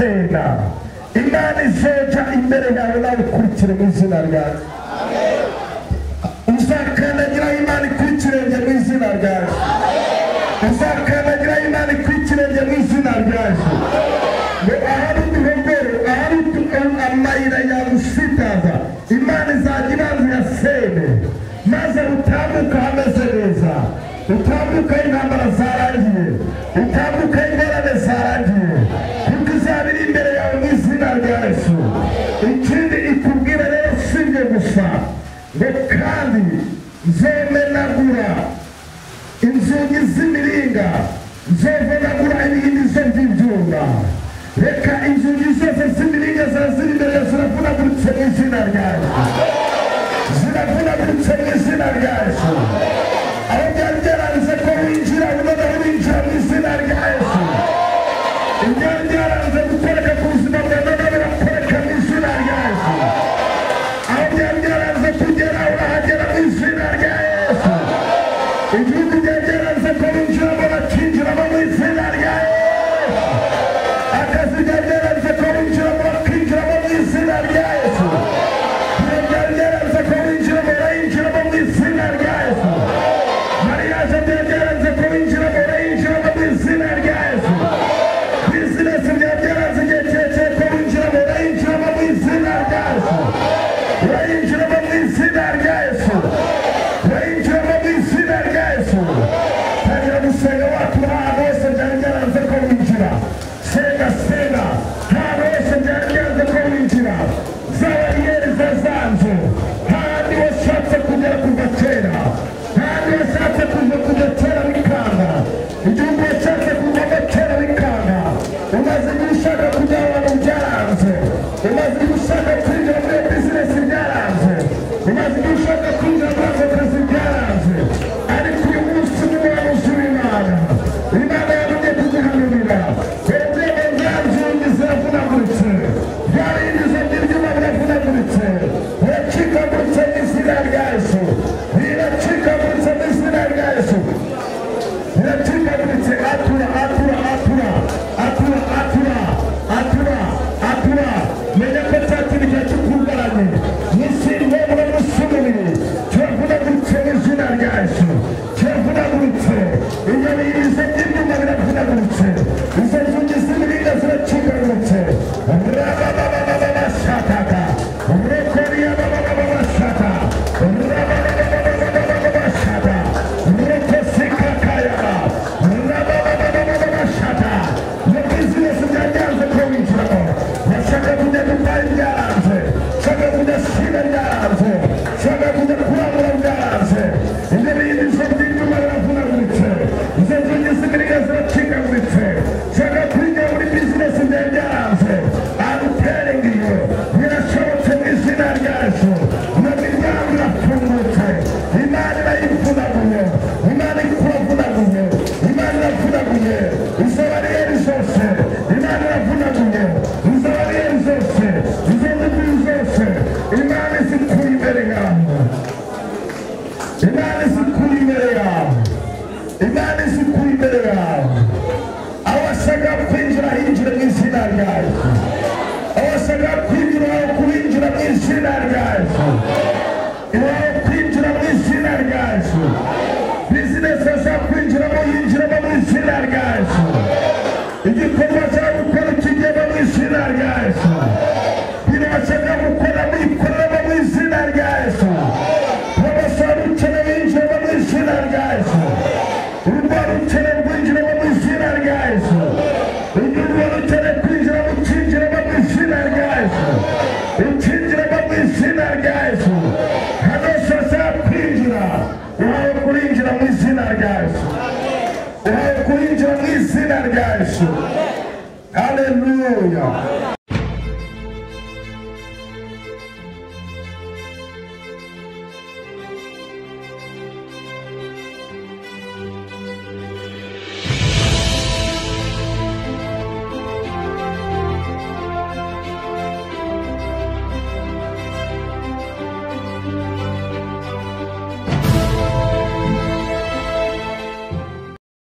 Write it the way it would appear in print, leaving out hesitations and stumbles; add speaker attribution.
Speaker 1: gusenga Imana izoja imbere yawe nawe ukurikire mu izina ryawe uzakandagira Imana ikurikirenge mu izina ryawe uzakandagira Imana ikurikirenge mu izina ryawe ngo ahari uduhogoro ahari amayira yagusitaza Imana izajya ibanza yasene maze utambuka hameze neza utambuka intambara zarangiye utambuka ingorane zarangiye kuko izaba iri imbere yawe mu izina rya Yesu ikindi ikubwira rero sibyo gusa ngo kandi nzomenagura inzugi z'imiringa nzovunagura ibihindizo by'ibyuma reka inzugi zose z'imiringa ziri imbere yawe ziravunaguritse mu izina rya Yesu ziravunaguritse mu izina rya Yesu aho byari byaranze ko winjira unoneho winjira mu izina rya Yesu ibyari byaranze gukoreka ku buzima bwawe noneho birakoreka mu izina rya Yesu aho byari byaranze kugera urahagera mu izina rya Yesu igihugu byari byaranze ko winjiramo bakinjiramo mu izina rya Yesu akazi byari byaranze ko winjiramo bakinjiramo mu izina rya Yesu byari byaranze ko winjiramo barayinjiramo mu izina rya Yesu mariage byari byaranze ko winjiramo barayinjiramo mu izina rya Yesu business byari byaranze igihe kirekire ko winjiramo barayinjiramo mu izina rya Yesu barayinjiramo mu izina rya Yesu barayinjiramo mu izina rya Yesu tangira gusenga watura ahantu hose byari byaranze ko winjira senga senga ahantu hose byari byaranze ko winjira zabariyeri zazanze hahandi washatse kugera kuva kera hahandi washatse kuva kera bikanga igihugu washatse kuvamo kera bikanga umaze igihe ushaka kujya ahantu byaranze umaze igihe ushaka kwinjira muri bizinesi byaranze umaze igihe ushaka kwinjira muri ako kazi byaranze ariko uyu munsi ni wowe uzura Imana Imana yamenye kuguhanurira urwego rwanzugi ziravunaguritse byarindizo by'ibyuma biravunaguritse biracikaguritse mu izina rya Yesu biracikaguritse mu izina rya Yesu biracikaguritse atura atura atura atura atura atura atura menya ko cyatiri cya cyukugaranye n'isi n'ubwo musumiri cyavunaguritse mu izina rya Yesu cyavunaguritse inyoni izo by'ibyuma biravunaguritse izo nzugi z'imiringa ziracikaguritse rababababashataga rekoriya babababashata rababababashata rekosikakaya rababababashata no bizinesi byaranze ko winjiramo bashaka kujya gutwara byaranze shaka kujya siba byaranze shaka kujya kurangura byaranze ibyo bihindizo by'ibyuma biravunaguritse izo nzugi z'imiringa ziracikaguritse shaka kujya muri bizinesi byaranze I'm telling you birashobotse mu izina rya Yesu imiryango irafungutse Imana irayivunaguye Imana iravunaguye Imana iravunaguye izo bariyeri zose Imana iravunaguye izo bariyeri zose izo nzugi zose Imana izikura imbere yawe Imana izikura imbere yawe Imana izikura imbere yawe aho washaka kwinjira hinjire mu izina ryawe